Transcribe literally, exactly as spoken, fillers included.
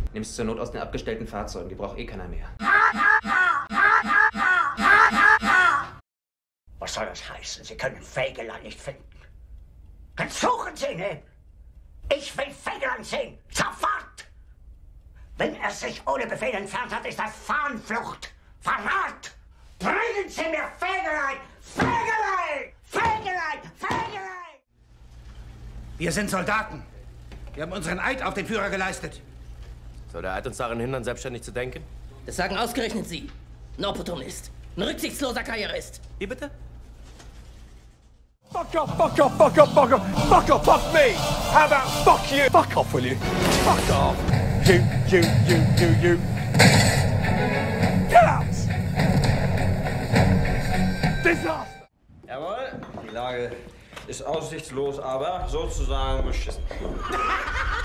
Nimm's zur Not aus den abgestellten Fahrzeugen, die braucht eh keiner mehr. Was soll das heißen? Sie können Fegelein nicht finden. Dann suchen Sie ihn hin. Ich will Fegelein sehen. Sofort! Wenn er sich ohne Befehl entfernt hat, ist das Fahnenflucht. Verrat! Bringen Sie mir Fegelein! Fegelein! Fegelein! Fegelein! Wir sind Soldaten. Wir haben unseren Eid auf den Führer geleistet. Soll der Eid uns daran hindern, selbstständig zu denken? Das sagen ausgerechnet Sie. Ein Opportunist. Ein rücksichtsloser Karrierist. Wie bitte? Fuck off, fuck off, fuck off, fuck off, fuck off, fuck me! How about fuck you? Fuck off, will you? Fuck off! You, you, you, you, you! Get out! Disaster! Jawohl, die Lage ist aussichtslos, aber sozusagen beschissen.